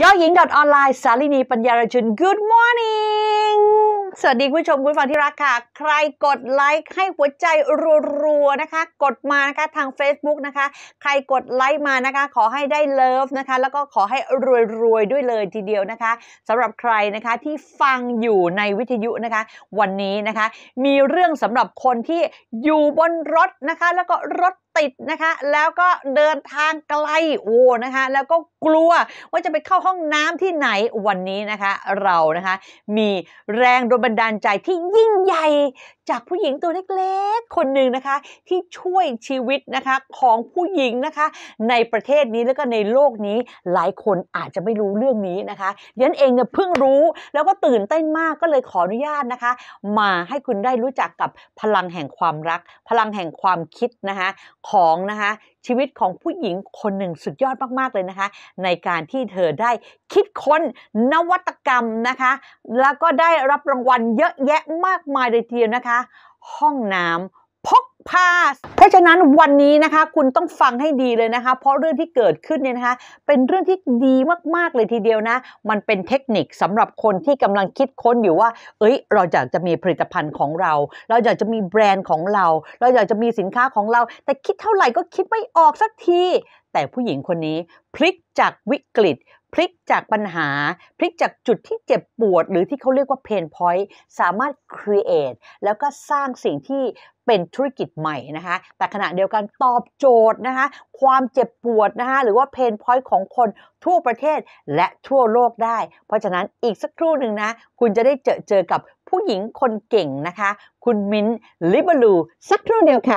ยอหญิงออนไลน์สาลินีปัญญารชุน Good morning สวัสดีคุณผู้ชมคุณฟังที่รักค่ะใครกดไลค์ให้หัวใจรัวๆนะคะกดมานะคะทาง Facebook นะคะใครกดไลค์มานะคะขอให้ได้เลิฟนะคะแล้วก็ขอให้รวยๆด้วยเลยทีเดียวนะคะสำหรับใครนะคะที่ฟังอยู่ในวิทยุนะคะวันนี้นะคะมีเรื่องสำหรับคนที่อยู่บนรถนะคะแล้วก็รถติดนะคะแล้วก็เดินทางไกลนะคะแล้วก็กลัวว่าจะไปเข้าห้องน้ำที่ไหนวันนี้นะคะเรานะคะมีแรงโดนบันดาลใจที่ยิ่งใหญ่จากผู้หญิงตัวเล็กๆคนหนึ่งนะคะที่ช่วยชีวิตนะคะของผู้หญิงนะคะในประเทศนี้แล้วก็ในโลกนี้หลายคนอาจจะไม่รู้เรื่องนี้นะคะยันเองเนี่ยเพิ่งรู้แล้วก็ตื่นเต้นมากก็เลยขออนุญาตนะคะมาให้คุณได้รู้จักกับพลังแห่งความรักพลังแห่งความคิดนะคะของนะคะชีวิตของผู้หญิงคนหนึ่งสุดยอดมากๆเลยนะคะในการที่เธอได้คิดค้นนวัตกรรมนะคะแล้วก็ได้รับรางวัลเยอะแยะมากมายเลยทีเดียวนะคะห้องน้ำพกพาเพราะฉะนั้นวันนี้นะคะคุณต้องฟังให้ดีเลยนะคะเพราะเรื่องที่เกิดขึ้นเนี่ยนะคะเป็นเรื่องที่ดีมากๆเลยทีเดียวนะมันเป็นเทคนิคสำหรับคนที่กำลังคิดค้นอยู่ว่าเราอยากจะมีผลิตภัณฑ์ของเราอยากจะมีแบรนด์ของเราอยากจะมีสินค้าของเราแต่คิดเท่าไหร่ก็คิดไม่ออกสักทีแต่ผู้หญิงคนนี้พลิกจากวิกฤตพลิกจากปัญหาพลิกจากจุดที่เจ็บปวดหรือที่เขาเรียกว่า pain point สามารถ create แล้วก็สร้างสิ่งที่เป็นธุรกิจใหม่นะคะแต่ขณะเดียวกันตอบโจทย์นะคะความเจ็บปวดนะคะหรือว่า pain point ของคนทั่วประเทศและทั่วโลกได้เพราะฉะนั้นอีกสักครู่หนึ่งนะคุณจะได้เจอกับผู้หญิงคนเก่งนะคะคุณมิ้นท์ลิเบอรูสักครู่เดียวค่ะ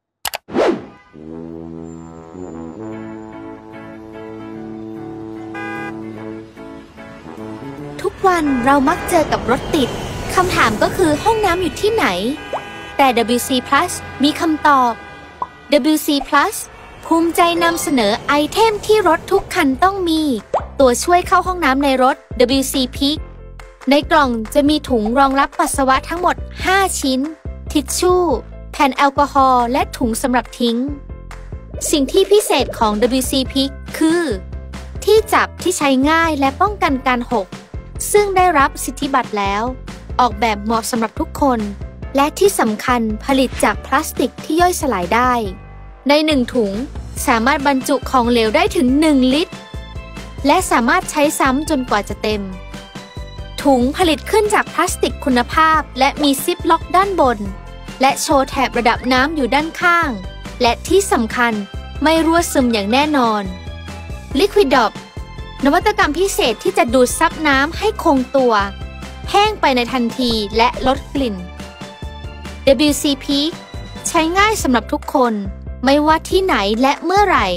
ทุกวันเรามักเจอกับรถติดคำถามก็คือห้องน้ำอยู่ที่ไหนแต่ WC Plus มีคำตอบ WC Plus ภูมิใจนำเสนอไอเทมที่รถทุกคันต้องมีตัวช่วยเข้าห้องน้ำในรถ WC Peak ในกล่องจะมีถุงรองรับปัสสาวะทั้งหมด5ชิ้นทิชชู่แผ่นแอลกอฮอล์และถุงสำหรับทิ้งสิ่งที่พิเศษของ WC Peak คือที่จับที่ใช้ง่ายและป้องกันการหกซึ่งได้รับสิทธิบัตรแล้วออกแบบเหมาะสำหรับทุกคนและที่สำคัญผลิตจากพลาสติกที่ย่อยสลายได้ใน1ถุงสามารถบรรจุของเหลวได้ถึง1ลิตรและสามารถใช้ซ้ำจนกว่าจะเต็มถุงผลิตขึ้นจากพลาสติกคุณภาพและมีซิปล็อกด้านบนและโชว์แถบระดับน้ำอยู่ด้านข้างและที่สำคัญไม่รั่วซึมอย่างแน่นอน Liquidopนวัตกรรมพิเศษที่จะดูดซับน้ำให้คงตัวแห้งไปในทันทีและลดกลิ่น WC Peak ใช้ง่ายสำหรับทุกคนไม่ว่าที่ไหนและเมื่อไหร่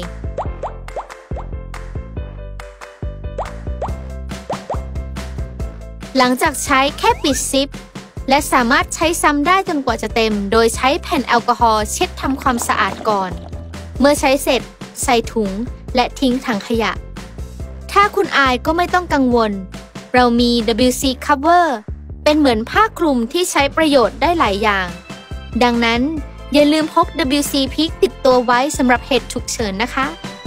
หลังจากใช้แค่ปิดซิปและสามารถใช้ซ้ำได้จนกว่าจะเต็มโดยใช้แผ่นแอลกอฮอล์เช็ดทำความสะอาดก่อนเมื่อใช้เสร็จใส่ถุงและทิ้งถังขยะถ้าคุณอายก็ไม่ต้องกังวลเรามี WC Cover เป็นเหมือนผ้าคลุมที่ใช้ประโยชน์ได้หลายอย่างดังนั้นอย่าลืมพก WC Peak ติดตัวไว้สำหรับเหตุฉุกเฉินนะคะ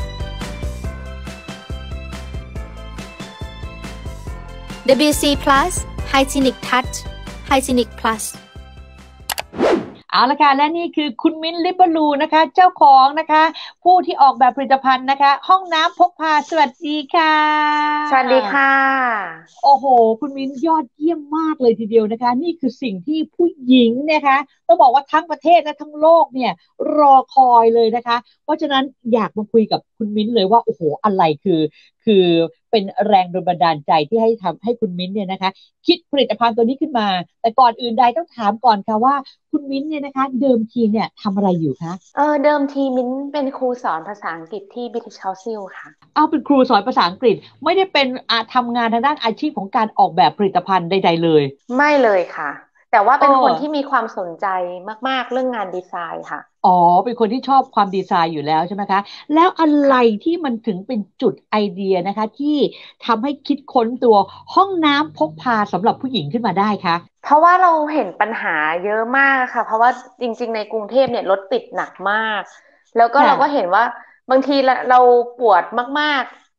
WC Plus Hygienic Touch Hygienic Plus เอาละค่ะและนี่คือคุณมิ้นท์ลิเบอรูนะคะเจ้าของนะคะผู้ที่ออกแบบผลิตภัณฑ์นะคะห้องน้ำพกพาสวัสดีค่ะสวัสดีค่ะโอ้โหคุณมิ้นท์ยอดเยี่ยมมากเลยทีเดียวนะคะนี่คือสิ่งที่ผู้หญิงนะคะต้องบอกว่าทั้งประเทศและทั้งโลกเนี่ยรอคอยเลยนะคะเพราะฉะนั้นอยากมาคุยกับคุณมิ้นท์เลยว่าโอ้โหอะไรคือเป็นแรงบันดาลใจที่ให้ทำให้คุณมิ้นท์เนี่ยนะคะคิดผลิตภัณฑ์ตัวนี้ขึ้นมาแต่ก่อนอื่นใดต้องถามก่อนค่ะว่าคุณมิ้นท์เนี่ยนะคะเดิมทีเนี่ยทำอะไรอยู่คะเดิมทีมิ้นเป็นครูสอนภาษาอังกฤษที่ British Council ค่ะเอาเป็นครูสอนภาษาอังกฤษไม่ได้เป็นทำงานทางด้านอาชีพของการออกแบบผลิตภัณฑ์ใดๆเลยไม่เลยค่ะแต่ว่าเป็นคนที่มีความสนใจมากๆเรื่องงานดีไซน์ค่ะเป็นคนที่ชอบความดีไซน์อยู่แล้วใช่ไหมคะแล้วอะไรที่มันถึงเป็นจุดไอเดียนะคะที่ทำให้คิดค้นตัวห้องน้ำพกพาสำหรับผู้หญิงขึ้นมาได้คะเพราะว่าเราเห็นปัญหาเยอะมากค่ะเพราะว่าจริงๆในกรุงเทพเนี่ยรถติดหนักมากแล้วก็เราก็เห็นว่าบางทีเราปวดมากๆป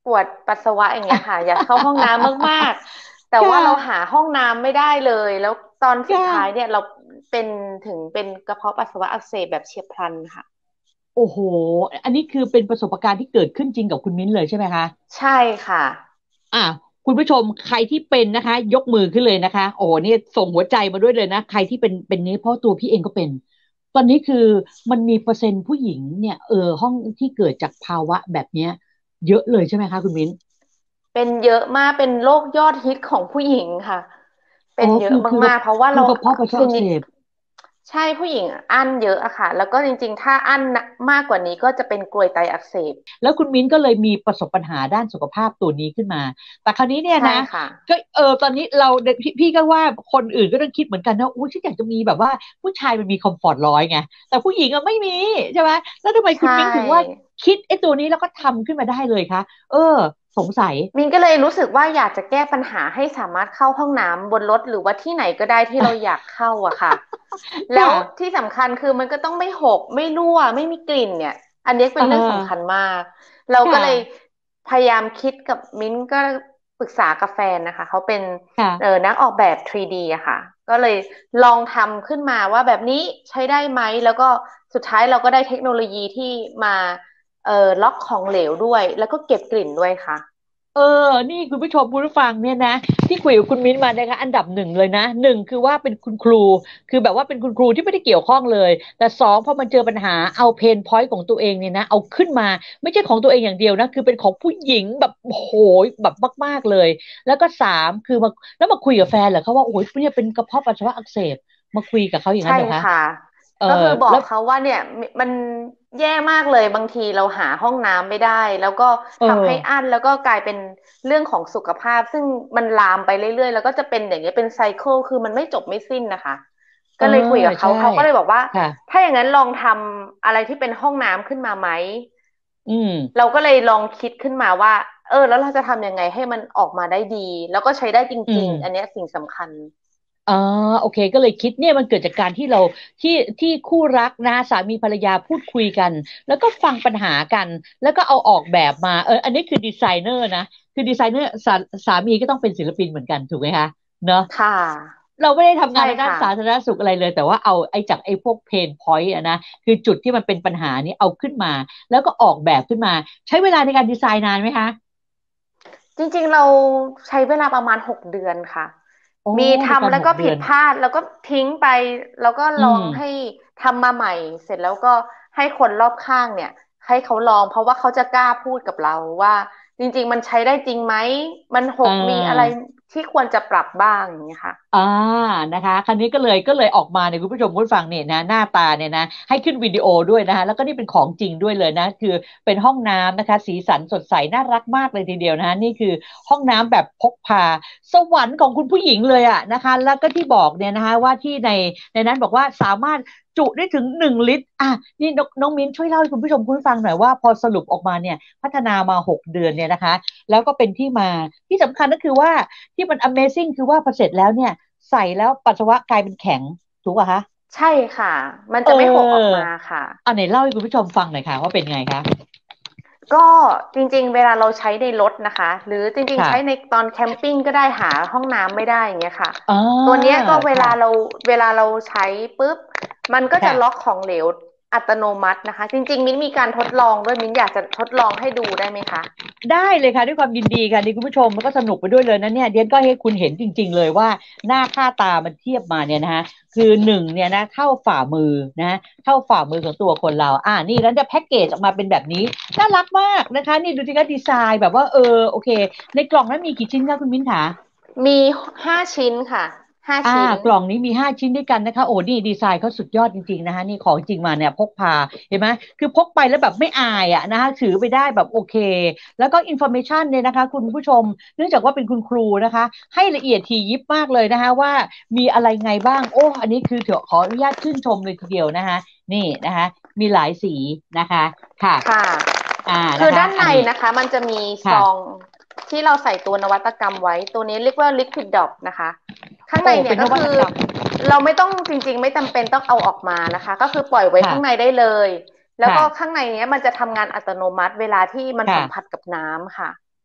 วดปัสสาวะอย่างเงี้ยค่ะอยากเข้าห้องน้ำมากๆแต่ค่ว่าเราหาะห้องน้ำไม่ได้เลยแล้วตอนสุดค่ะท้ายเนี่ยเราเป็นถึงเป็นกระเพาะปัสสาวะอักเสบแบบเฉียบพลันค่ะโอ้โหอันนี้คือเป็นประสบการณ์ที่เกิดขึ้นจริงกับคุณมิ้นเลยใช่ไหมคะใช่ค่ะอ่ะคุณผู้ชมใครที่เป็นนะคะยกมือขึ้นเลยนะคะโอ้เนี่ยส่งหัวใจมาด้วยเลยนะใครที่เป็นนี้เพราะตัวพี่เองก็เป็นตอนนี้คือมันมีเปอร์เซ็นต์ผู้หญิงเนี่ยห้องที่เกิดจากภาวะแบบเนี้ยเยอะเลยใช่ไหมคะคุณมิ้นเป็นเยอะมากเป็นโรคยอดฮิตของผู้หญิงค่ะเป็อ๋อนเยอะคือมากๆเพราะว่าเรากระเพาะปัสสาวะคือนิดอักเสบใช่ผู้หญิงอั้นเยอะอะค่ะแล้วก็จริงๆถ้าอั้นมากกว่านี้ก็จะเป็นกรวยไตอักเสบแล้วคุณมิ้นก็เลยมีประสบปัญหาด้านสุขภาพตัวนี้ขึ้นมา แต่คราวนี้เนี่ยใช่นะค่ะก็ตอนนี้พี่ก็ว่าคนอื่นก็ต้องคิดเหมือนกันนะอู้ฉันอยากจะมีแบบว่าผู้ชายมันมีคอมฟอร์ตร้อยไงแต่ผู้หญิงอะไม่มีใช่ไหมแล้วทำไมใชคุณมิ้นถึงว่า่คิดไอ้ตัวนี้แล้วก็ทำขึ้นมาได้เลยคะสงสัยมินก็เลยรู้สึกว่าอยากจะแก้ปัญหาให้สามารถเข้าห้องน้ำบนรถหรือว่าที่ไหนก็ได้ที่เราอยากเข้าอะค่ะแล้วค่ะที่สำคัญคือมันก็ต้องไม่หกไม่รั่วไม่มีกลิ่นเนี่ยอันนี้เป็เอนเรื่องสำคัญอมากเราก็ค่ะเลยพยายามคิดกับมิ้นก็ปรึกษากับแฟนนะคะเขาเป็นค่ะนักออกแบบ 3D อะค่ะก็เลยลองทำขึ้นมาว่าแบบนี้ใช้ได้ไหมแล้วก็สุดท้ายเราก็ได้เทคโนโลยีที่มาล็อกของเหลวด้วยแล้วก็เก็บกลิ่นด้วยค่ะเออนี่คุณผู้ชมคุณผู้ฟังเนี่ยนะที่คุยกับคุณมิ้นมานะคะอันดับหนึ่งเลยนะหนึ่งคือว่าเป็นคุณครูคือแบบว่าเป็นคุณครูที่ไม่ได้เกี่ยวข้องเลยแต่สองพอมันเจอปัญหาเอาเพนพอยต์ของตัวเองเนี่ยนะเอาขึ้นมาไม่ใช่ของตัวเองอย่างเดียวนะคือเป็นของผู้หญิงแบบโอ้โหแบบมากๆเลยแล้วก็สามคือมาแล้วมาคุยกับแฟนเหรอเขาว่าโอ้ยเนี่ยเป็นกระเพาะปัสสาวะอักเสบมาคุยกับเขาอย่างนั้ใช่นเหรอคะค่ะเออก็คือบอกแล้วเขาว่าเนี่ยมันแย่มากเลยบางทีเราหาห้องน้ำไม่ได้แล้วก็เออทำให้อั้นแล้วก็กลายเป็นเรื่องของสุขภาพซึ่งมันลามไปเรื่อยๆแล้วก็จะเป็นอย่างนี้ยเป็นไซเคิลคือมันไม่จบไม่สิ้นนะคะเออก็เลยคุยกับเขาใช่เขาก็เลยบอกว่าค่ะถ้าอย่างนั้นลองทำอะไรที่เป็นห้องน้ำขึ้นมาไหมอืมเราก็เลยลองคิดขึ้นมาว่าแล้วเราจะทำยังไงให้มันออกมาได้ดีแล้วก็ใช้ได้จอืมริงๆอันเนี้ยสิ่งสำคัญอ่าโอเคก็เลยคิดเนี่ยมันเกิดจากการที่เราที่ที่คู่รักนะสามีภรรยาพูดคุยกันแล้วก็ฟังปัญหากันแล้วก็เอาออกแบบมาอันนี้คือดีไซเนอร์นะคือดีไซเนอร์สามีก็ต้องเป็นศิลปินเหมือนกันถูกไหมคะเนอะค่ะเราไม่ได้ทำงาใช่นในด้านค่ะสาธารณสุขอะไรเลยแต่ว่าเอาไอ้จากไอ้พวกเพนพอยต์อะนะคือจุดที่มันเป็นปัญหานี้เอาขึ้นมาแล้วก็ออกแบบขึ้นมาใช้เวลาในการดีไซน์นานไหมคะจริงๆเราใช้เวลาประมาณ6 เดือนค่ะโอ้มีในการทำแล้วก็หกเดือนผิดพลาดแล้วก็ทิ้งไปแล้วก็อืมลองให้ทำมาใหม่เสร็จแล้วก็ให้คนรอบข้างเนี่ยให้เขาลองเพราะว่าเขาจะกล้าพูดกับเราว่าจริงๆมันใช้ได้จริงไหมมันหอ่กมีอะไราที่ควรจะปรับบ้างอย่างเงี้ยค่ะอ่านะคะครั้นี้ก็เลยออกมาเนี่ยคุณผู้ชมคุณผู้ฟังเนี่ยนะหน้าตาเนี่ยนะให้ขึ้นวิดีโอด้วยนะคะแล้วก็นี่เป็นของจริงด้วยเลยนะคือเป็นห้องน้ำนะคะสีสันสดใสน่ารักมากเลยทีเดียวนะคะนี่คือห้องน้ำแบบพกพาสวรรค์ของคุณผู้หญิงเลยอะนะคะแล้วก็ที่บอกเนี่ยนะคะว่าที่ในนั้นบอกว่าสามารถจุได้ถึง1 ลิตรนี่น้องมิ้นช่วยเล่าให้คุณผู้ชมคุณผู้ฟังหน่อยว่าพอสรุปออกมาเนี่ยพัฒนามา6 เดือนเนี่ยนะคะแล้วก็เป็นที่มาที่สำคัญก็คือว่า ที่มัน Amazing คือว่าพอเสร็จแล้วเนี่ยใส่แล้วปัสสาวะกลายเป็นแข็งถูกป่ะคะใช่ค่ะมันเจะไม่หกออกออมาค่ะอันไหนเล่าให้คุณผู้ชมฟังหน่อยค่ะว่าเป็นไงคะก็จริงๆเวลาเราใช้ในรถนะคะหรือจริงๆใช้ในค่ะตอนแคมปิ้งก็ได้หาห้องน้ำไม่ได้อย่างเงี้ยค่ะอ๋อตัวเนี้ยก็เวลาเราค่ะใช้ปุ๊บมันก็จะล็อกค่ะของเหลวอัตโนมัตินะคะจริงๆมิ้นมีการทดลองด้วยมิ้นอยากจะทดลองให้ดูได้ไหมคะได้เลยค่ะด้วยความยินดีค่ะนี่คุณผู้ชมมันก็สนุกไปด้วยเลยนะเนี่ยเดียนก็ให้คุณเห็นจริงๆเลยว่าหน้าค่าตามันเทียบมาเนี่ยนะคะคือหนึ่งเนี่ยนะเท่าฝ่ามือนะเท่าฝ่ามือของตัวคนเรานี่แล้วจะแพ็กเกจออกมาเป็นแบบนี้น่ารักมากนะคะนี่ดูสิคะดีไซน์แบบว่าโอเคในกล่องนั้นมีกี่ชิ้นคะคุณมิ้นคะมี5 ชิ้นค่ะห้าอ่าชิ้นกล่องนี้มี5 ชิ้นด้วยกันนะคะโอ้นี่ดีไซน์เขาสุดยอดจริงๆนะคะนี่ของจริงมาเนี่ยพกพาเห็นไหมคือพกไปแล้วแบบไม่อายอ่ะนะคะถือไปได้แบบโอเคแล้วก็อินโฟเมชันเนี่ยนะคะคุณผู้ชมเนื่องจากว่าเป็นคุณครูนะคะให้ละเอียดถี่ยิบมากเลยนะคะว่ามีอะไรไงบ้างโอ้อันนี้คือเถอะขออนุญาตชื่นชมเลยทีเดียวนะคะนี่นะคะมีหลายสีนะคะค่ะค่ะนะคะคือด้านในอันนี้นะคะมันจะมีซองค่ะที่เราใส่ตัวนวัตกรรมไว้ตัวนี้เรียกว่า Liquid Drop นะคะข้างในโอ้เป็นนเนี่ยก็คือวัตกรรมเราไม่ต้องจริงๆไม่จำเป็นต้องเอาออกมานะคะก็คือปล่อยไว้ข้างในค่ะได้เลยแล้วก็ค่ะข้างในเนี้ยมันจะทำงานอัตโนมัติเวลาที่มันสัมผัสค่ะกับน้ำค่ะ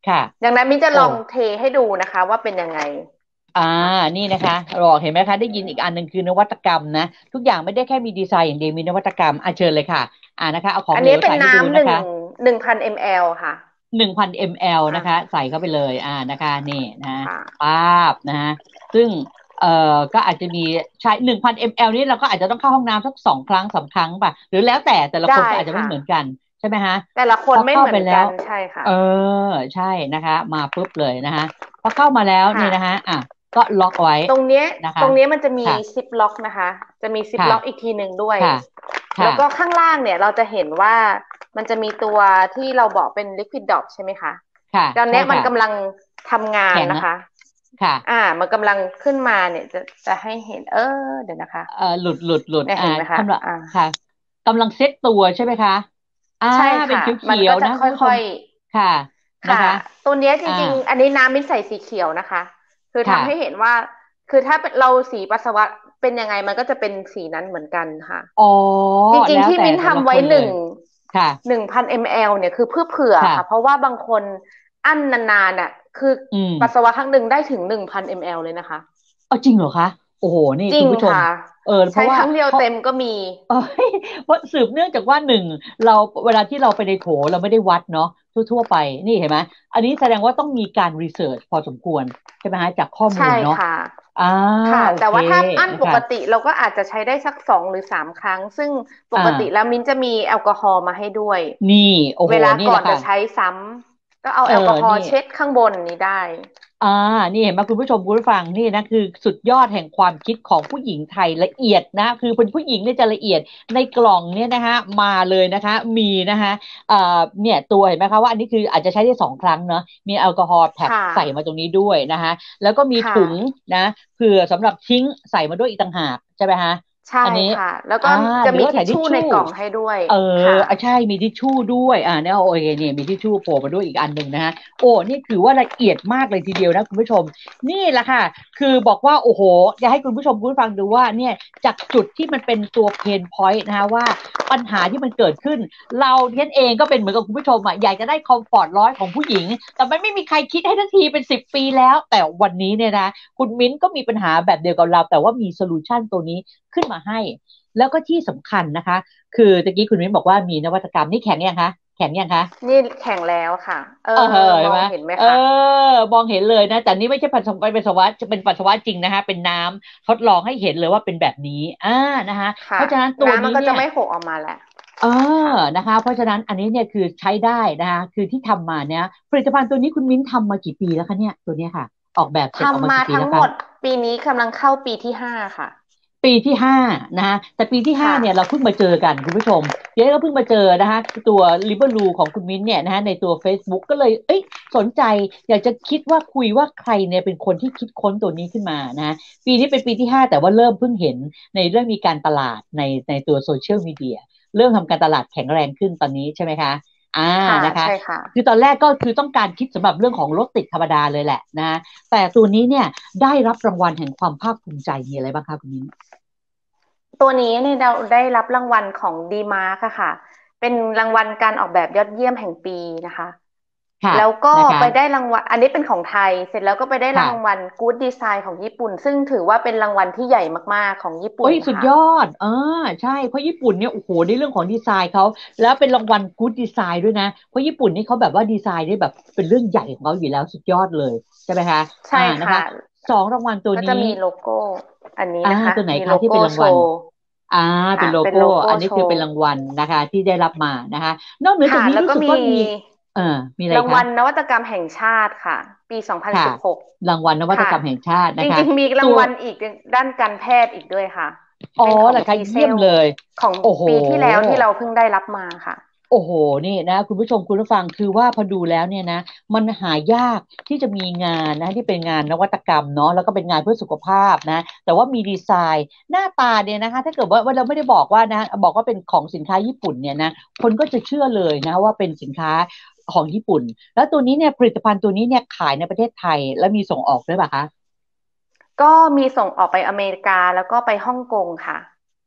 ค่ะอย่างนั้นมิ้นจะโอ้ลองเทให้ดูนะคะว่าเป็นยังไงอ่าค่ะนี่นะคะบอกเห็นไหมคะได้ยินอีกอันหนึ่งคือนวัตกรรมนะทุกอย่างไม่ได้แค่มีดีไซน์อย่างเดียวมีนวัตกรรมเชิญเลยค่ะนะคะเอาของอันนี้เป็นเหลวใส่ให้ดูน้ำนะคะ 1,000 ml ค่ะ 1,000 ml อ่ะนะคะใส่เข้าไปเลยนะคะนี่นะค่ะป๊าบนะคะซึ่งก็อาจจะมีใช้1,000 ml นี้เราก็อาจจะต้องเข้าห้องน้ำสัก2 ครั้ง 3 ครั้งป่ะหรือแล้วแต่ละคนได้ก็อาจจะไม่ค่ะเหมือนกันใช่ไหมฮะแต่ละคพอนไม่เหมือนเข้าไปแล้วกันใช่ค่ะเออใช่นะคะมาปุ๊บเลยนะคะพอเข้ามาแล้วค่ะเนี่ยนะคะก็ล็อกไว้ตรงเนี้ยนะคะตรงเนี้ยมันจะมีค่ะซิปล็อกนะคะจะมีซิปค่ะล็อกอีกทีหนึ่งด้วยค่ะค่ะแล้วก็ข้างล่างเนี่ยเราจะเห็นว่ามันจะมีตัวที่เราบอกเป็น liquid drop ใช่ไหมคะค่ะตอนเนี้ยมันใช่ค่ะกำลังทำงานแข็งอะนะคะค่ะมันกำลังขึ้นมาเนี่ยจะให้เห็นเดี๋ยวนะคะหลุดเนี่ยเห็นไหมคะกำลังค่ะกำลังเซ็ตตัวใช่ไหมคะใช่เป็นค่ะเขีมันก็จะยวๆนะคคุณผู้ช่อมยค่ะนะค่ะคะตัวเนี้ยจอ่าริงๆอันนี้น้ำมิ้นใส่สีเขียวนะคะคือค่ะทำให้เห็นว่าคือถ้าเราสีปัสสาวะเป็นยังไงมันก็จะเป็นสีนั้นเหมือนกันค่ะอ๋อจริงๆที่แล้วแต่ละมิ้นทำไว้คนเลยค่ะ 1,000 ml เนี่ยคือเผื่อค่ะเพค่ะราะว่าบางคนอั้นนานๆน่ะคืออืมปัสสาวะครั้งหนึ่งได้ถึง1,000 ml เลยนะคะเอาจริงเหรอคะโอ้โหนี่จริงคุณผู้ชมค่ะเพราะว่าใช้ครั้งเดียวเพราะเต็มก็มีเออเพราะสืบเนื่องจากว่าหนึ่งเราเวลาที่เราไปในโถเราไม่ได้วัดเนาะทั่วๆไปนี่เห็นไหมอันนี้แสดงว่าต้องมีการรีเสิร์ชพอสมควรใช่ไหมฮะจากข้อมูใช่ลเนาะค่ะอ่าค่ะโอเคแต่ว่าถ้าอั้นนะคะปกติเราก็อาจจะใช้ได้สัก2 หรือ 3 ครั้งซึ่งปอ่กติแล้วามิ้นจะมีแอลกอฮอล์มาให้ด้วยนี่โอ้โหเวลานี่แหละค่ะก่อนจะใช้ซ้ำก็เอาเออแอลกอฮอนี่ล์เช็ดข้างบนนี้ได้อ่านี่เห็นไหมคุณผู้ชมคุณผู้ฟังนี่นะคือสุดยอดแห่งความคิดของผู้หญิงไทยละเอียดนะคือเป็นผู้หญิงเนี่ยจะละเอียดในกล่องเนี่ยนะคะมาเลยนะคะมีนะคะเนี่ยตัวเห็นไหมคะว่าอันนี้คืออาจจะใช้ได้2 ครั้งเนาะมีแอลกอฮอล์แพ็คค่ะใส่มาตรงนี้ด้วยนะคะแล้วก็มีค่ะถุงนะเผื่อสำหรับทิ้งใส่มาด้วยอีกต่างหากใช่ไหมฮะใช่อันนี้ค่ะแล้วก็อ่าจะมีหรือว่าทิชชู่ในใส่ทิชชู่กล่องให้ด้วยเออค่ะใช่มีทิชชู่ด้วยเนี่ยโอเคเนี่ยมีทิชชู่โผล่มาด้วยอีกอันหนึ่งนะฮะโอ้นี่ถือว่าละเอียดมากเลยทีเดียวนะคุณผู้ชมนี่แหละค่ะคือบอกว่าโอ้โหจะให้คุณผู้ชมคุณผู้ฟังดูว่าเนี่ยจากจุดที่มันเป็นตัวเพนพอยต์นะคะว่าปัญหาที่มันเกิดขึ้นเราเนี่ยเองก็เป็นเหมือนกับคุณผู้ชมอยากจะได้คอมฟอร์ตร้อยของผู้หญิงแต่มันไม่มีใครคิดให้ทันทีเป็น10 ปีแล้วแต่วันนี้เนี่ยนะคุณมิ้นก็มีปัญหาแบบเดียวกับเราแต่ว่ามีโซลูชันตัวนี้ขึ้นมาให้แล้วก็ที่สำคัญนะคะ คือตะกี้คุณมิ้นบอกว่ามีนวัตกรรมนี่แข็งยังคะแข็งยังคะนี่แข็งแล้วค่ะเออมเห็นไหมองเห็นไหมเออคะมองเห็นเลยนะแต่นี่ไม่ใช่ปัสสาวะจะเป็นปัสสาวะจริงนะคะเป็นน้ำทดลองให้เห็นเลยว่าเป็นแบบนี้นะคะเพค่ะราะฉะนั้นตัวน้ำมันนี้เนี่ยก็จะไม่หกออกมาแหละเออค่ะนะคะเพราะฉะนั้นอันนี้เนี่ยคือใช้ได้นะคะคือที่ทำมาเนี่ยผลิตภัณฑ์ตัวนี้คุณมิ้นทำมากี่ปีแล้วคะเนี่ยตัวเนี้ยค่ะออกแบบเสร็จออกทำมามากี่ปีแล้วคะทั้งหมดปีนี้กำลังเข้าปีที่ห้าค่ะปีที่ 5นะคะแต่ปีที่ 5 ค่ะเนี่ยเราเพิ่งมาเจอกันคุณผู้ชมเจ๊ก็เพิ่งมาเจอนะคะตัวลิเบอรูของคุณมิ้นเนี่ยนะคะในตัว Facebook ก็เลยสนใจอยากจะคิดว่าคุยว่าใครเนี่ยเป็นคนที่คิดค้นตัวนี้ขึ้นมานะปีนี้เป็นปีที่ 5แต่ว่าเริ่มเพิ่งเห็นในเรื่องมีการตลาดในตัวโซเชียลมีเดียเริ่มทำการตลาดแข็งแรงขึ้นตอนนี้ใช่ไหมคะค่ะนะคะใช่ค่ะคือตอนแรกก็คือต้องการคิดสำหรับเรื่องของรถติดธรรมดาเลยแหละนะแต่ตัวนี้เนี่ยได้รับรางวัลแห่งความภาคภูมิใจมีอะไรบ้างคะคุณมิ้นตัวนี้เนี่ยเราได้รับรางวัลของดีมาร์กค่ะเป็นรางวัลการออกแบบยอดเยี่ยมแห่งปีนะคะค่ะแล้วก็นะคะไปได้รางวัลอันนี้เป็นของไทยเสร็จแล้วก็ไปได้รางวัค่ะลกู๊ดดีไซน์ของญี่ปุ่นซึ่งถือว่าเป็นรางวัลที่ใหญ่มากๆของญี่ปุ่นค่ะสุดยอดใช่เพราะญี่ปุ่นเนี่ยโอ้โหในเรื่องของดีไซน์เขาแล้วเป็นรางวัลกู๊ดดีไซน์ด้วยนะเพราะญี่ปุ่นนี่เขาแบบว่าดีไซน์ได้แบบเป็นเรื่องใหญ่ของเขาอยู่แล้วสุดยอดเลยใช่ไหมคะใช่นะคะค่ะ 2 รางวัลตัวนี้ก็จะมีโลโก้อันนี้นะคะตัวไหนคะที่มีโลโก้เป็นรางวัลโชว์อ่าเป็นโลโก้เป็นโลโก้อันนี้โชว์คือเป็นรางวัลนะคะที่ได้รับมานะคะนอกเหนือจากค่ะนี้รู้แล้วก็มีสึกว่ามีเออมีอะไรคะรางวัลนวัตกรรมแห่งชาติค่ะปีค่ะ 2016 รางวัลนวัตค่ะกรรมแห่งชาตินะคะจริงๆมีราตัวงวัลอีกด้านการแพทย์อีกด้วยค่ะอ๋อเป็นของเหรอคะทีเซลเยี่ยมเลยของโอ้โหปีที่แล้วที่เราเพิ่งได้รับมาค่ะโอ้โหนี่นะคุณผู้ชมคุณผู้ฟังคือว่าพอดูแล้วเนี่ยนะมันหายากที่จะมีงานนะที่เป็นงานนวัตกรรมเนาะแล้วก็เป็นงานเพื่อสุขภาพนะแต่ว่ามีดีไซน์หน้าตาเนี่ยนะคะถ้าเกิดว่าเราไม่ได้บอกว่านะบอกว่าเป็นของสินค้าญี่ปุ่นเนี่ยนะคนก็จะเชื่อเลยนะว่าเป็นสินค้าของญี่ปุ่นแล้วตัวนี้เนี่ยผลิตภัณฑ์ตัวนี้เนี่ยขายในประเทศไทยแล้วมีส่งออกด้วยป่ะคะก็มีส่งออกไปอเมริกาแล้วก็ไปฮ่องกงค่ะ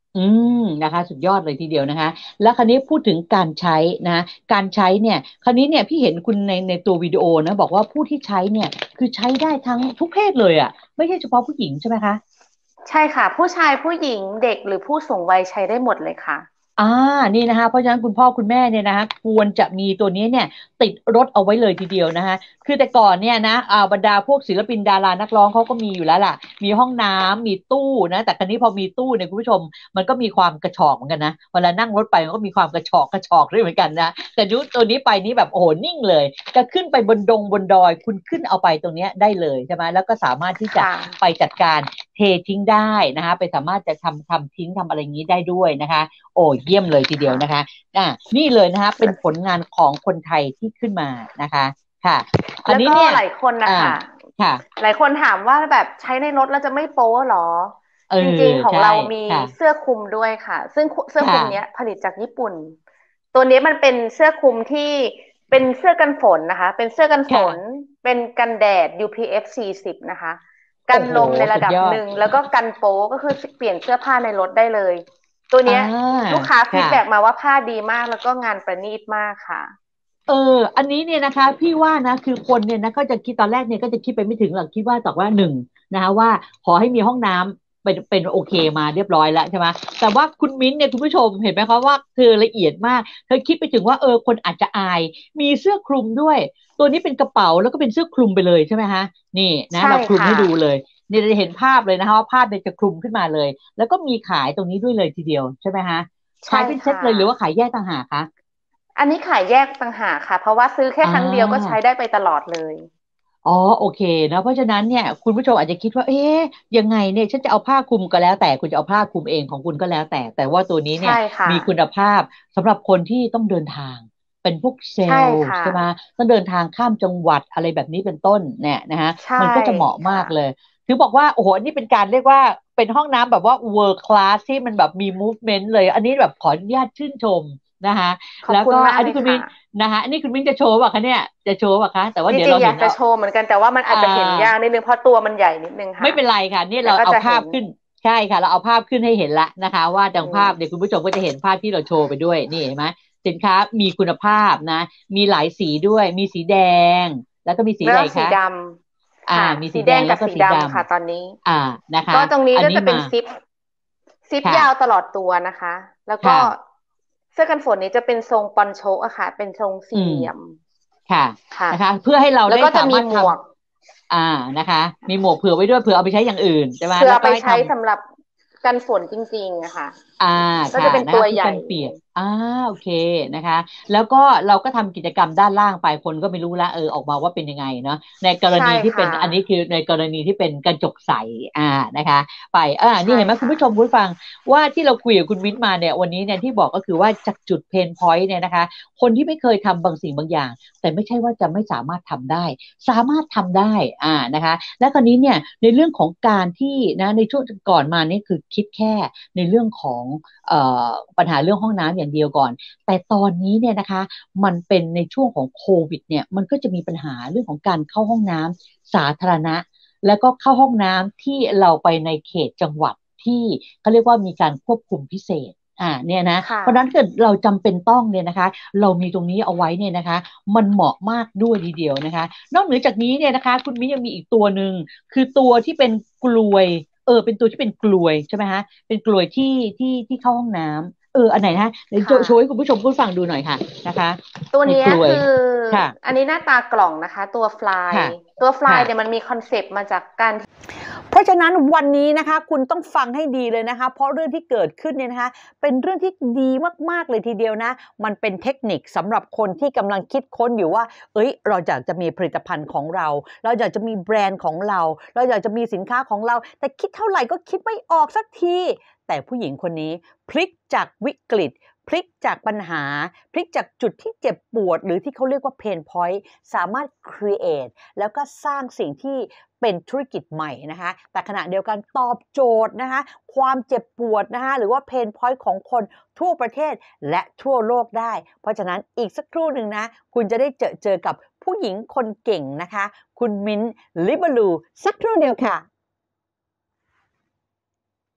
อืนะคะสุดยอดเลยทีเดียวนะคะแล้วคราวนี้พูดถึงการใช้นะการใช้เนี่ยคราวนี้เนี่ยพี่เห็นคุณในตัววิดีโอนะบอกว่าผู้ที่ใช้เนี่ยคือใช้ได้ทั้งทุกเพศเลยอ่ะไม่ใช่เฉพาะผู้หญิงใช่ไหมคะใช่ค่ะผู้ชายผู้หญิงเด็กหรือผู้สูงวัยใช้ได้หมดเลยค่ะอ่านี่นะคะเพราะฉะนั้นคุณพ่อคุณแม่เนี่ยนะคะควรจะมีตัวนี้เนี่ยติดรถเอาไว้เลยทีเดียวนะคะคือแต่ก่อนเนี่ยนะบรรดาพวกศิลปินดารานักร้องเขาก็มีอยู่แล้วล่ะมีห้องน้ำมีตู้นะแต่ครั้นี้พอมีตู้เนี่ยคุณผู้ชมมันก็มีความกระชอกเหมือนกันนะเวลานั่งรถไปมันก็มีความกระชอกด้วยเหมือนกันนะแต่ดูตัวนี้ไปนี่แบบโอ้โหนิ่งเลยจะขึ้นไปบนดงบนดอยคุณขึ้นเอาไปตรงเนี้ยได้เลยใช่ไหมแล้วก็สามารถที่จะค่ะไปจัดการเททิ้งได้นะคะไปสามารถจะทำทิ้งทำอะไรอย่างนี้ได้ด้วยนะคะ โอ้เยี่ยมเลยทีเดียวค่ะนะคะอ่านี่เลยนะคะเป็นผลงานของคนไทยที่ขึ้นมานะคะค่ะอันแล้วก็นี้เนี่ยหลายคนนะอ่าคะค่ะหลายคนถามว่าแบบใช้ในรถแล้วจะไม่โป๊หรอเออจริงๆของใช่เรามีค่ะเสื้อคลุมด้วยค่ะซึ่งเสื้อคลุค่ะมเนี้ยผลิตจากญี่ปุ่นตัวนี้มันเป็นเสื้อคลุมที่เป็นเสื้อกันฝนนะคะเป็นเสื้อกันฝนค่ะเป็นกันแดด UPF 40นะคะกันโอ้โหลมในระสุดยอดดับหนึ่งแล้วก็กันโป๊ก็คือเปลี่ยนเสื้อผ้าในรถได้เลยตัวอ่าเนี้ยลูกค้าฟีดค่ะแบ็กมาว่าผ้าดีมากแล้วก็งานประณีตมากค่ะเอออันนี้เนี่ยนะคะพี่ว่านะคือคนเนี่ยนะก็จะคิดตอนแรกเนี่ยก็จะคิดไปไม่ถึงหรอกคิดว่าแต่ว่าหนึ่งนะคะว่าขอให้มีห้องน้ำเป็นโอเคมาเรียบร้อยแล้วใช่ไหมแต่ว่าคุณมิ้นท์เนี่ยคุณผู้ชมเห็นไหมคะว่าเธอละเอียดมากเธอคิดไปถึงว่าคนอาจจะอายมีเสื้อคลุมด้วยตัวนี้เป็นกระเป๋าแล้วก็เป็นเสื้อคลุมไปเลยใช่ไหมคะนี่นะใช่เราคลุมค่ะให้ดูเลยเนี่ยจะเห็นภาพเลยนะคะว่าภาพเนี่ยจะคลุมขึ้นมาเลยแล้วก็มีขายตรงนี้ด้วยเลยทีเดียวใช่ไหมคะใช่ขายเป็นเซ็ตค่ะเลยหรือว่าขายแยกต่างหากคะอันนี้ขายแยกต่างหากค่ะเพราะว่าซื้อแค่อ่ครั้งเดียวก็ใช้าได้ไปตลอดเลยอ๋อโอเคนะเพราะฉะนั้นเนี่ยคุณผู้ชมอาจจะคิดว่าเอ๊ะยังไงเนี่ยฉันจะเอาผ้าคลุมก็แล้วแต่คุณจะเอาผ้าคลุมเองของคุณก็แล้วแต่ว่าตัวนี้เนี่ใช่ยค่ะมีคุณภาพสำหรับคนที่ต้องเดินทางเป็นพวกเซลใช่ล์ค่ะใช่ไหมต้องเดินทางข้ามจังหวัดอะไรแบบนี้เป็นต้นเนี่ยนะฮะใช่มันก็จะเหมาะมาค่ะกเลยถือบอกว่าโอ้โหอันนี้เป็นการเรียกว่าเป็นห้องน้ำแบบว่า world class ที่มันแบบมี movement เลยอันนี้แบบขออนุญาตชื่นชมนะคะขอบคุณแล้วก็มากเลยค่ะอันนี้คุณมิ้นนะคะอันนี้คุณมิ้นจะโชว์ป่ะคะเนี่ยจะโชว์ป่ะคะแต่ว่าจเดี๋ยวริงๆอยากจะเราเห็นเอาโชว์เหมือนกันแต่ว่ามันอาอ่จจะเห็นยากานิดนึงเพราะตัวมันใหญ่นิดนึงค่ะไม่เป็นไรค่ะเนี่ยแต่เราเอาก็จะเห็นภาพขึ้นใช่ค่ะเราเอาภาพขึ้นให้เห็นละนะคะว่าดังอืภาพเดี๋ยวมคุณผู้ชมก็จะเห็นภาพที่เราโชว์ไปด้วยนี่เห็นไหมสินค้ามีคุณภาพนะมีหลายสีด้วยมีสีแดงแล้วก็มีสีอะไรคะแล้วก็สีดำค่ะมีสีสีแดงแดงแล้วก็กับสีดำสีดำค่ะตอนนี้นะคะก็ตรงนี้ก็จะเป็นอันนี้มาซิปยาวตค่ะลอดตัวนะคะแล้วก็ค่ะเสื้อกันฝนนี้จะเป็นทรงปอนโชอะค่ะเป็นทรงอืมสี่เหลี่ยมค่ะค่ะนะคะเพื่อให้เราได้แล้วก็จะสามารถทมีหมวกำนะคะมีหมวกเผื่อไว้ด้วยเผื่อเอาไปใช้อย่างอื่นใช่ไหมเพื่อแล้วก็ให้ทำไปใช้สำหรับกันฝนจริงๆอะค่ะอ่าค่ะก็จะเป็นนะคะคือตัวใหญ่กันเปียกโอเคนะคะแล้วก็เราก็ทำกิจกรรมด้านล่างไปคนก็ไม่รู้ละออกมาว่าเป็นยังไงเนาะในกรใช่ณีที่เป็นค่ะอันนี้คือในกรณีที่เป็นกระจกใสนะคะไปนี่ใช่เห็นไหมคุณค่ะผู้ชมคุณผู้ฟังว่าที่เราคุยกับคุณมิ้นมาเนี่ยวันนี้เนี่ยที่บอกก็คือว่าจากจุดเพนพอยต์เนี่ยนะคะคนที่ไม่เคยทำบางสิ่งบางอย่างแต่ไม่ใช่ว่าจะไม่สามารถทำได้สามารถทำได้นะคะและคราวนี้เนี่ยในเรื่องของการที่นะในช่วงก่อนมานี่คือคิดแค่ในเรื่องของ เอ่อปัญหาเรื่องห้องน้ำอย่างเดียวก่อนแต่ตอนนี้เนี่ยนะคะมันเป็นในช่วงของโควิดเนี่ยมันก็จะมีปัญหาเรื่องของการเข้าห้องน้ำสาธารณะแล้วก็เข้าห้องน้ำที่เราไปในเขตจังหวัดที่เขาเรียกว่ามีการควบคุมพิเศษเนี่ยนะค่ะเพราะฉะนั้นเกิดเราจำเป็นต้องเนี่ยนะคะเรามีตรงนี้เอาไว้เนี่ยนะคะมันเหมาะมากด้วยทีเดียวนะคะนอกเหนือจากนี้เนี่ยนะคะคุณมิ้นยังมีอีกตัวหนึ่งคือตัวที่เป็นกลวยเป็นตัวที่เป็นกลวยใช่ไหมฮะ เป็นกลวยที่เข้าห้องน้ำอันไหนนะเดี๋ยวค่ะโชว์ให้คุณผู้ชมผู้ฟังดูหน่อยค่ะนะคะตัวเนี้ยในกลวยคือค่ะอันนี้หน้าตากล่องนะคะตัวฟลายค่ะตัวฟลายค่ะเนี่ยมันมีคอนเซปต์มาจากการเพราะฉะนั้นวันนี้นะคะคุณต้องฟังให้ดีเลยนะคะเพราะเรื่องที่เกิดขึ้นเนี่ยนะคะเป็นเรื่องที่ดีมากๆเลยทีเดียวนะมันเป็นเทคนิคสำหรับคนที่กำลังคิดค้นอยู่ว่าเราอยากจะมีผลิตภัณฑ์ของเราเราอยากจะมีแบรนด์ของเราเราอยากจะมีสินค้าของเราแต่คิดเท่าไหร่ก็คิดไม่ออกสักทีแต่ผู้หญิงคนนี้พลิกจากวิกฤตพลิกจากปัญหาพลิกจากจุดที่เจ็บปวดหรือที่เขาเรียกว่าเพนพอยต์สามารถ create แล้วก็สร้างสิ่งที่เป็นธุรกิจใหม่นะคะแต่ขณะเดียวกันตอบโจทย์นะคะความเจ็บปวดนะคะหรือว่าเพนพอยต์ของคนทั่วประเทศและทั่วโลกได้เพราะฉะนั้นอีกสักครู่หนึ่งนะคุณจะได้เจอกับผู้หญิงคนเก่งนะคะคุณมิ้นท์ลิเบอรูสักครู่เดียวค่ะ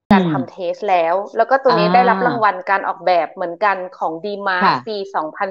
การทำเทสแล้วก็ตัวนี้ได้รับรางวัลการออกแบบเหมือนกันของ D-Mart ค่ะปี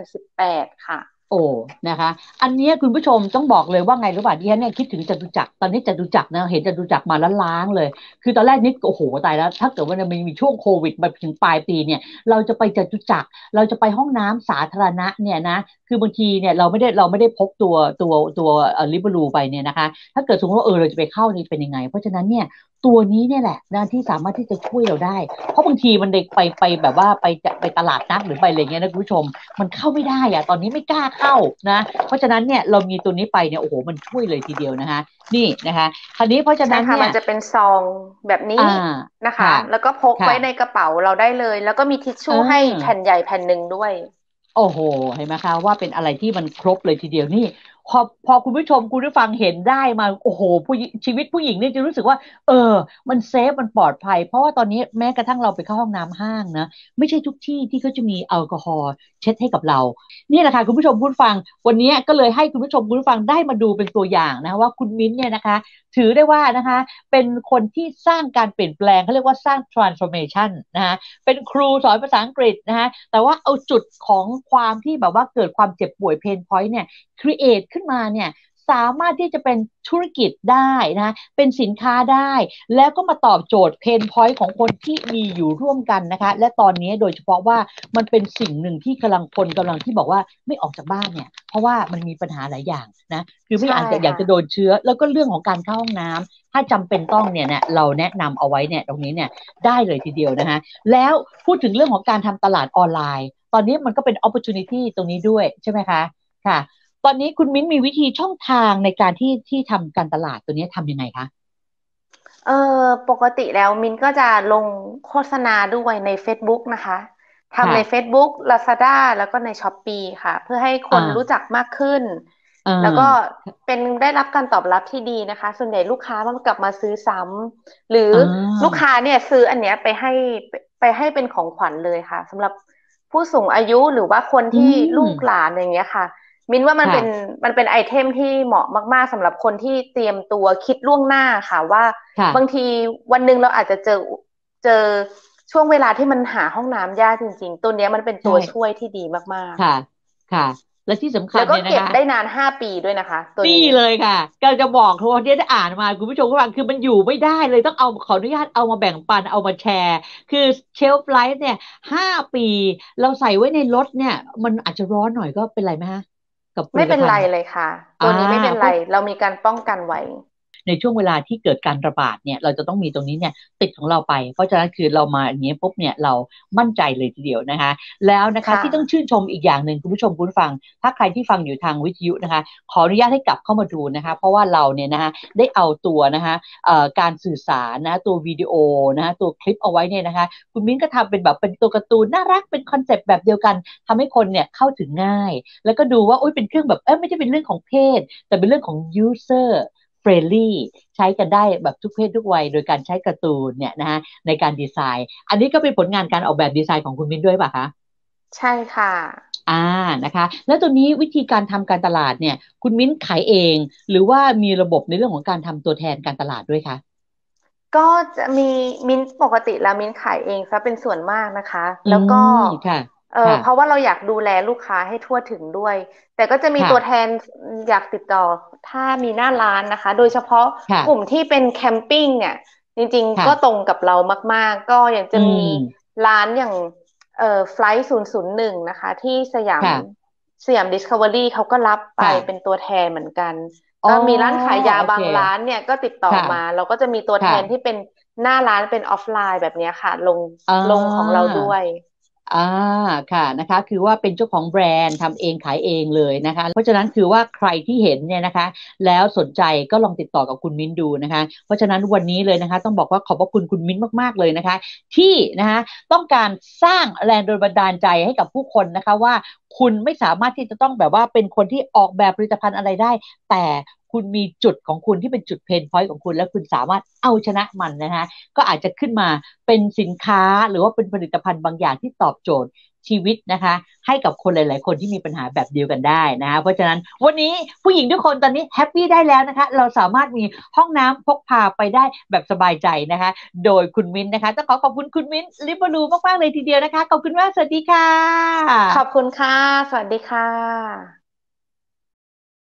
2018 ค่ะโอ้นะคะ อันเนี้ยคุณผู้ชมต้องบอกเลยว่าไงรู้ป่ะดิฉันเนี่ยคิดถึงจตุจักรตอนนี้จตุจักรนะเห็นจตุจักรมาแล้วล้างเลย คือตอนแรกนี่โอ้โหตายแล้วถ้าเกิดว่ามันมีช่วงโควิดมาถึงปลายปีเนี่ยเราจะไปจตุจักรเราจะไปห้องน้ำสาธารณะเนี่ยนะคือบางทีเนี่ยเราไม่ได้พกตัวลิเบอรูไปเนี่ยนะคะถ้าเกิดสมมติว่าเราจะไปเข้านี่เป็นยังไงเพราะฉะนั้นเนี่ยตัวนี้เนี่ยแหละนะที่สามารถที่จะช่วยเราได้เพราะบางทีมันเด็กไปแบบว่าไปตลาดนัดหรือไปอะไรเงี้ยนะคุณผู้ชมมันเข้าไม่ได้อะตอนนี้ไม่กล้าเข้านะเพราะฉะนั้นเนี่ยเรามีตัวนี้ไปเนี่ยโอ้โหมันช่วยเลยทีเดียวนะคะนี่นะคะคราวนี้เพราะฉะนั้ใช่ค่ะนเนี่มัยนจะเป็นซองแบบนี้นะคะค่ะแล้วก็พกไว้ค่ะในกระเป๋าเราได้เลย แล้วก็มีทิชเอชู่ให้แผ่อนใหญ่แผ่นหนึ่งด้วยโอ้โหเห็นไหมคะว่าเป็นอะไรที่มันครบเลยทีเดียวนี่พอคุณผู้ชมคุณผู้ฟังเห็นได้มาโอ้โหชีวิตผู้หญิงนี่จะรู้สึกว่ามันเซฟมันปลอดภัยเพราะว่าตอนนี้แม้กระทั่งเราไปเข้าห้องน้ำห้างนะไม่ใช่ทุกที่ที่เขาจะมีแอลกอฮอล์เช็ดให้กับเรานี่แหละค่ะคุณผู้ชมคุณผู้ฟังวันนี้ก็เลยให้คุณผู้ชมคุณผู้ฟังได้มาดูเป็นตัวอย่างนะว่าคุณมิ้นท์เนี่ยนะคะถือได้ว่านะคะเป็นคนที่สร้างการเปลี่ยนแปลงเขาเรียกว่าสร้าง transformation นะคะเป็นครูสอนภาษาอังกฤษนะคะแต่ว่าเอาจุดของความที่แบบว่าเกิดความเจ็บป่วยเพนพอยต์เนี่ยครีเอทขึ้นมาเนี่ยสามารถที่จะเป็นธุรกิจได้นะเป็นสินค้าได้แล้วก็มาตอบโจทย์เพนพอยต์ของคนที่มีอยู่ร่วมกันนะคะและตอนนี้โดยเฉพาะว่ามันเป็นสิ่งหนึ่งที่กำลังที่บอกว่าไม่ออกจากบ้านเนี่ยเพราะว่ามันมีปัญหาหลายอย่างนะคือไม่ใช่อยากค่ะจะโดนเชื้อแล้วก็เรื่องของการเข้าห้องน้ำถ้าจำเป็นต้องเนี่ยเราแนะนำเอาไว้เนี่ยตรงนี้เนี่ยได้เลยทีเดียวนะคะแล้วพูดถึงเรื่องของการทำตลาดออนไลน์ตอนนี้มันก็เป็น opportunity ตรงนี้ด้วยใช่ไหมคะค่ะตอนนี้คุณมิ้นมีวิธีช่องทางในการที่ทำการตลาดตัวนี้ทำยังไงคะปกติแล้วมินก็จะลงโฆษณาด้วยใน Facebook นะคะทำค่ะใน Facebook Lazada แล้วก็ใน Shopee ค่ะ เพื่อให้คนรู้อ่าจักมากขึ้นอ่แล้วก็าได้รับการตอบรับที่ดีนะคะ ส่วนใหญ่ลูกค้ามันกลับมาซื้อซ้ำหรืออ่ลูกาค้าเนี่ยซื้ออันเนี้ยไปให้เป็นของขวัญเลยค่ะสำหรับผู้สูงอายุหรือว่าคนอืที่ลูกหมลานอย่างเงี้ยค่ะ มินว่ามันค่ะเป็นไอเทมที่เหมาะมากๆสำหรับคนที่เตรียมตัวคิดล่วงหน้าค่ะว่าบางค่ะทีวันหนึ่งเราอาจจะเจอช่วงเวลาที่มันหาห้องน้ำยากจริงๆตัวเนี้ยมันเป็นใช่ตัวช่วยที่ดีมากค่ะค่ะและที่สำๆแล้วก็คัญเนี่ยนะคะเก็บได้นาน5 ปีด้วยนะคะตัวนี่นี้เลยค่ะก็จะบอกทุกคนที่ได้อ่านมาคุณผู้ชมผู้ฟังคือมันอยู่ไม่ได้เลยต้องเอาขออนุญาตเอามาแบ่งปันเอามาแชร์คือเชลฟ์ไลฟ์เนี่ย5 ปีเราใส่ไว้ในรถเนี่ยมันอาจจะร้อนหน่อยก็เป็นไรไหมฮะกับผไม่เป็นไรลิตภัณฑ์เลยค่ะอ่าตัวนี้ไม่เป็นไรเพราะเรามีการป้องกันไว้ในช่วงเวลาที่เกิดการระบาดเนี่ยเราจะต้องมีตรงนี้เนี่ยติดของเราไปเพราะฉะนั้นคือเรามาอย่างนี้ปุ๊บเนี่ยเรามั่นใจเลยทีเดียวนะคะแล้วนะคะค่ะที่ต้องชื่นชมอีกอย่างหนึ่งคุณผู้ชมคุณฟังถ้าใครที่ฟังอยู่ทางวิทยุนะคะขออนุญาตให้กลับเข้ามาดูนะคะเพราะว่าเราเนี่ยนะคะได้เอาตัวนะคะการสื่อสารนะตัววิดีโอนะคะตัวคลิปเอาไว้เนี่ยนะคะคุณมิ้นก็ทำเป็นแบบเป็นตัวการ์ตูนน่ารักเป็นคอนเซปต์แบบเดียวกันทำให้คนเนี่ยเข้าถึงง่ายแล้วก็ดูว่าโอ้ยเป็นเครื่องแบบไม่ใช่เป็นเรื่องของเพศแต่เป็นเรื่องของ user เฟรนลี่ใช้กันได้แบบทุกเพศทุกวัยโดยการใช้การ์ตูนเนี่ยนะฮะในการดีไซน์อันนี้ก็เป็นผลงานการออกแบบดีไซน์ของคุณมิ้นด้วยป่ะคะใช่ค่ะอ่านะคะแล้วตัวนี้วิธีการทำการตลาดเนี่ยคุณมิ้นขายเองหรือว่ามีระบบในเรื่องของการทำตัวแทนการตลาดด้วยคะก็จะมีมิ้นท์ปกติแล้วมิ้นท์ขายเองซะเป็นส่วนมากนะคะอืแล้วก็มค่ะค่ะเพราะว่าเราอยากดูแลลูกค้าให้ทั่วถึงด้วยแต่ก็จะมีค่ะตัวแทนอยากติดต่อถ้ามีหน้าร้านนะคะโดยเฉพาะค่ะกลุ่มที่เป็นแคมปิ้งเนี่ยจริงๆค่ะก็ตรงกับเรามากๆก็อย่างอืจะมีมร้านอย่างไฟล์001นะคะที่ค่ะสยามดิสคัฟเวอรี่เขาก็รับไปเป็นค่ะตัวแทนเหมือนกันอ๋อก็มีร้านขายยาโอเคบางร้านเนี่ยก็ติดต่อค่ะมาเราก็จะมีตัวแทนที่ค่ะเป็นหน้าร้านเป็นออฟไลน์แบบเนี้ยค่ะอ่ลงของเราาด้วยอ่าค่ะนะคะคือว่าเป็นเจ้าของแบรนด์ทำเองขายเองเลยนะคะเพราะฉะนั้นคือว่าใครที่เห็นเนี่ยนะคะแล้วสนใจก็ลองติดต่อกับคุณมิ้นดูนะคะเพราะฉะนั้นวันนี้เลยนะคะต้องบอกว่าขอบพระคุณคุณมิ้นมากๆเลยนะคะที่นะคะต้องการสร้างแรงบันดาลใจให้กับผู้คนนะคะว่าคุณไม่สามารถที่จะต้องแบบว่าเป็นคนที่ออกแบบผลิตภัณฑ์อะไรได้แต่คุณมีจุดของคุณที่เป็นจุดเพนพอยต์ของคุณและคุณสามารถเอาชนะมันนะคะ ก็อาจจะขึ้นมาเป็นสินค้าหรือว่าเป็นผลิตภัณฑ์บางอย่างที่ตอบโจทย์ชีวิตนะคะให้กับคนหลายๆคนที่มีปัญหาแบบเดียวกันได้นะคะเพราะฉะนั้นวันนี้ผู้หญิงทุกคนตอนนี้แฮปปี้ได้แล้วนะคะเราสามารถมีห้องน้ำพกพาไปได้แบบสบายใจนะคะโดยคุณมิ้นนะคะต้องขอบคุณคุณมิ้นลิบลูมากๆเลยทีเดียวนะคะขอบคุณมากสวัสดีค่ะขอบคุณค่ะ สวัสดีค่ะ